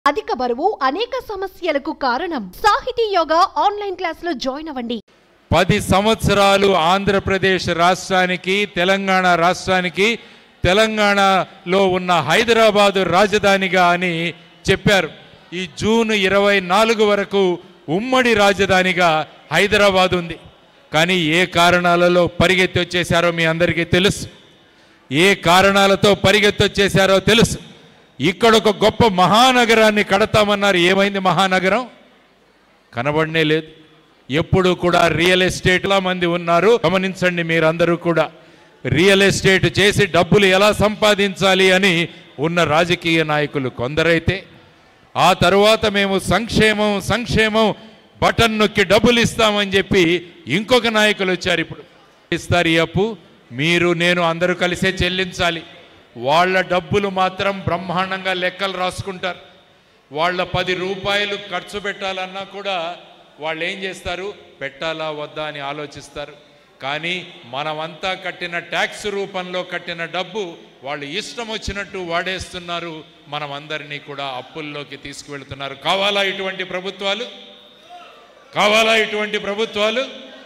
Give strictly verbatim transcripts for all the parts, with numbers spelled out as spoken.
అధిక బరువు అనేక సమస్యలకు కారణం. సాహితీ యోగా ఆన్లైన్ క్లాసులో జాయిన్ అవ్వండి. పది సంవత్సరాలు ఆంధ్రప్రదేశ్ రాష్ట్రానికి తెలంగాణ రాష్ట్రానికి తెలంగాణలో ఉన్న హైదరాబాద్ రాజధానిగా అని చెప్పారు. ఈ జూన్ ఇరవై నాలుగు వరకు ఉమ్మడి రాజధానిగా హైదరాబాద్ ఉంది. కానీ ఏ కారణాలలో పరిగెత్తి వచ్చేశారో మీ అందరికీ తెలుసు. ఏ కారణాలతో పరిగెత్తి వచ్చేశారో తెలుసు. ఇక్కడ ఒక గొప్ప మహానగరాన్ని కడతామన్నారు. ఏమైంది మహానగరం? కనబడనే లేదు. ఎప్పుడు కూడా రియల్ ఎస్టేట్లా మంది ఉన్నారు. గమనించండి మీరందరూ కూడా. రియల్ ఎస్టేట్ చేసి డబ్బులు ఎలా సంపాదించాలి అని ఉన్న రాజకీయ నాయకులు కొందరైతే, ఆ తరువాత మేము సంక్షేమం సంక్షేమం బటన్ నొక్కి డబ్బులు ఇస్తామని చెప్పి ఇంకొక నాయకులు వచ్చారు. ఇప్పుడు ఇస్తారు ఈ అప్పు, మీరు నేను అందరూ కలిసే చెల్లించాలి. వాళ్ళ డబ్బులు మాత్రం బ్రహ్మాండంగా లెక్కలు రాసుకుంటారు. వాళ్ళ పది రూపాయలు ఖర్చు పెట్టాలన్నా కూడా వాళ్ళు ఏం చేస్తారు? పెట్టాలా వద్దా అని ఆలోచిస్తారు. కానీ మనమంతా కట్టిన ట్యాక్స్ రూపంలో కట్టిన డబ్బు వాళ్ళు ఇష్టం వచ్చినట్టు వాడేస్తున్నారు. మనం అందరినీ కూడా అప్పుల్లోకి తీసుకువెళ్తున్నారు. కావాలా ఇటువంటి ప్రభుత్వాలు? కావాలా ఇటువంటి ప్రభుత్వాలు?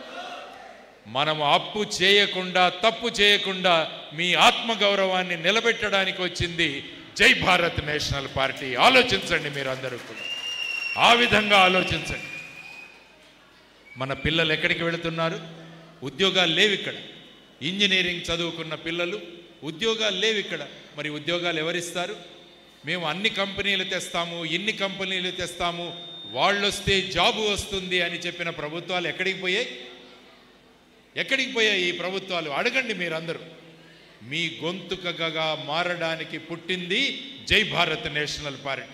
మనం అప్పు చేయకుండా తప్పు చేయకుండా మీ ఆత్మగౌరవాన్ని నిలబెట్టడానికి వచ్చింది జై భారత్ నేషనల్ పార్టీ. ఆలోచించండి మీరందరూ కూడా. ఆ విధంగా ఆలోచించండి. మన పిల్లలు ఎక్కడికి వెళుతున్నారు? ఉద్యోగాలు లేవు ఇక్కడ. ఇంజనీరింగ్ చదువుకున్న పిల్లలు ఉద్యోగాలు లేవు ఇక్కడ. మరి ఉద్యోగాలు ఎవరిస్తారు? మేము అన్ని కంపెనీలు తెస్తాము, ఇన్ని కంపెనీలు తెస్తాము, వాళ్ళు వస్తే జాబు వస్తుంది అని చెప్పిన ప్రభుత్వాలు ఎక్కడికి పోయాయి? ఎక్కడికి పోయాయి ఈ ప్రభుత్వాలు? అడగండి మీరందరూ. మీ గొంతుకగా మారడానికి పుట్టింది జై భారత్ నేషనల్ పార్టీ.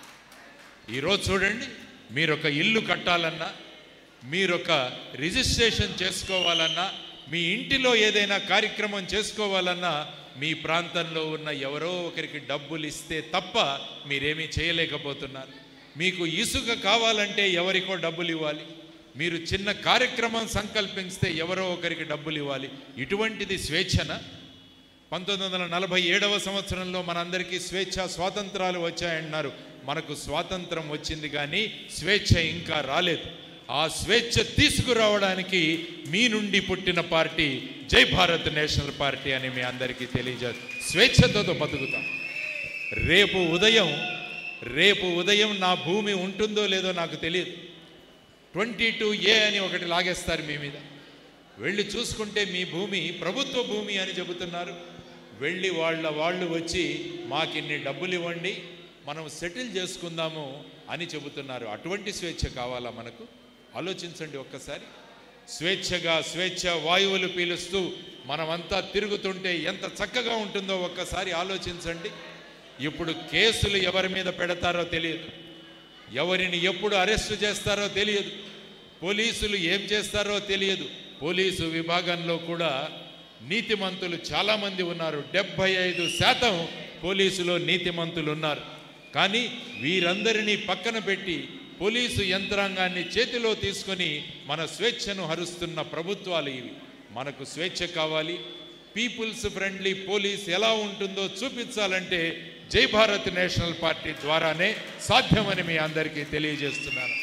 ఈరోజు చూడండి, మీరొక ఇల్లు కట్టాలన్నా, మీరొక రిజిస్ట్రేషన్ చేసుకోవాలన్నా, మీ ఇంటిలో ఏదైనా కార్యక్రమం చేసుకోవాలన్నా మీ ప్రాంతంలో ఉన్న ఎవరో ఒకరికి డబ్బులు ఇస్తే తప్ప మీరేమీ చేయలేకపోతున్నారు. మీకు ఇసుక కావాలంటే ఎవరికో డబ్బులు ఇవ్వాలి. మీరు చిన్న కార్యక్రమం సంకల్పిస్తే ఎవరో ఒకరికి డబ్బులు ఇవ్వాలి. ఇటువంటిది స్వేచ్ఛన? పంతొమ్మిది వందల నలభై ఏడవ సంవత్సరంలో మనందరికీ స్వేచ్ఛ స్వాతంత్రాలు వచ్చాయన్నారు. మనకు స్వాతంత్రం వచ్చింది కానీ స్వేచ్ఛ ఇంకా రాలేదు. ఆ స్వేచ్ఛ తీసుకురావడానికి మీ నుండి పుట్టిన పార్టీ జై భారత్ నేషనల్ పార్టీ అని మీ అందరికీ తెలియజేస్తారు. స్వేచ్ఛతో బతుకుతాం. రేపు ఉదయం రేపు ఉదయం నా భూమి ఉంటుందో లేదో నాకు తెలియదు. ట్వంటీ టూ ఏ అని ఒకటి లాగేస్తారు మీ మీద. వెళ్ళి చూసుకుంటే మీ భూమి ప్రభుత్వ భూమి అని చెబుతున్నారు. వెళ్ళి వాళ్ళ వాళ్ళు వచ్చి మాకిన్ని డబ్బులు ఇవ్వండి, మనం సెటిల్ చేసుకుందాము అని చెబుతున్నారు. అటువంటి స్వేచ్ఛ కావాలా మనకు? ఆలోచించండి ఒక్కసారి. స్వేచ్ఛగా స్వేచ్ఛ వాయువులు పీలుస్తూ మనమంతా తిరుగుతుంటే ఎంత చక్కగా ఉంటుందో ఒక్కసారి ఆలోచించండి. ఇప్పుడు కేసులు ఎవరి మీద పెడతారో తెలియదు, ఎవరిని ఎప్పుడు అరెస్టు చేస్తారో తెలియదు, పోలీసులు ఏం చేస్తారో తెలియదు. పోలీసు విభాగంలో కూడా నీతిమంతులు చాలామంది ఉన్నారు. డెబ్భై ఐదు శాతం పోలీసులో నీతిమంతులు ఉన్నారు. కానీ వీరందరినీ పక్కన పెట్టి పోలీసు యంత్రాంగాన్ని చేతిలో తీసుకొని మన స్వేచ్ఛను హరిస్తున్న ప్రభుత్వాలు ఇవి. మనకు స్వేచ్ఛ కావాలి. పీపుల్స్ ఫ్రెండ్లీ పోలీస్ ఎలా ఉంటుందో చూపించాలంటే జై భారత్ నేషనల్ పార్టీ ద్వారానే సాధ్యమని మీ అందరికీ తెలియజేస్తున్నాను.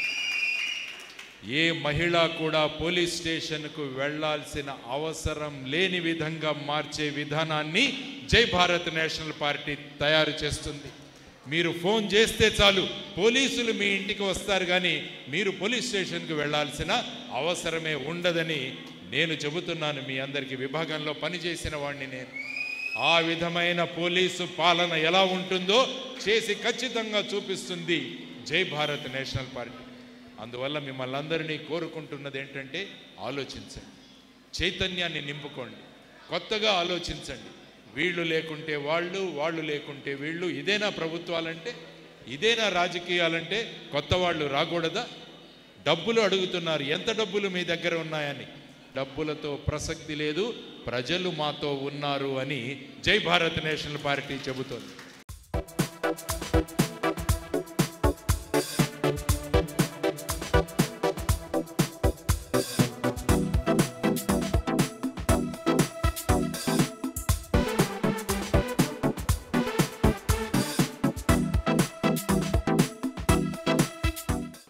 ఏ మహిళ కూడా పోలీస్ స్టేషన్కు వెళ్లాల్సిన అవసరం లేని విధంగా మార్చే విధానాన్ని జై భారత్ నేషనల్ పార్టీ తయారు చేస్తుంది. మీరు ఫోన్ చేస్తే చాలు, పోలీసులు మీ ఇంటికి వస్తారు. కానీ మీరు పోలీస్ స్టేషన్కి వెళ్లాల్సిన అవసరమే ఉండదని నేను చెబుతున్నాను మీ అందరికీ. విభాగంలో పనిచేసిన వాడిని నేను. ఆ విధమైన పోలీసు పాలన ఎలా ఉంటుందో చేసి ఖచ్చితంగా చూపిస్తుంది జై భారత్ నేషనల్ పార్టీ. అందువల్ల మిమ్మల్ని అందరినీ కోరుకుంటున్నది ఏంటంటే ఆలోచించండి, చైతన్యాన్ని నింపుకోండి, కొత్తగా ఆలోచించండి. వీళ్ళు లేకుంటే వాళ్ళు, వాళ్ళు లేకుంటే వీళ్ళు. ఇదేనా ప్రభుత్వాలంటే? ఇదేనా రాజకీయాలంటే? కొత్త వాళ్ళు రాకూడదా? డబ్బులు అడుగుతున్నారు. ఎంత డబ్బులు మీ దగ్గర ఉన్నాయని. డబ్బులతో ప్రసక్తి లేదు, ప్రజలు మాతో ఉన్నారు అని జై భారత్ నేషనల్ పార్టీ చెబుతోంది.